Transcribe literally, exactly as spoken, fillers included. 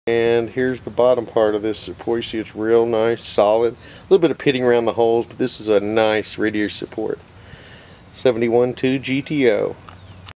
And here's the bottom part of this support. You see it's real nice, solid. A little bit of pitting around the holes, but this is a nice radiator support. seventy-one two G T O.